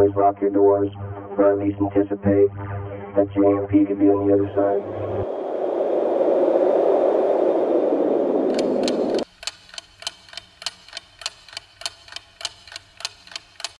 always lock your doors, or at least anticipate that JMP could be on the other side.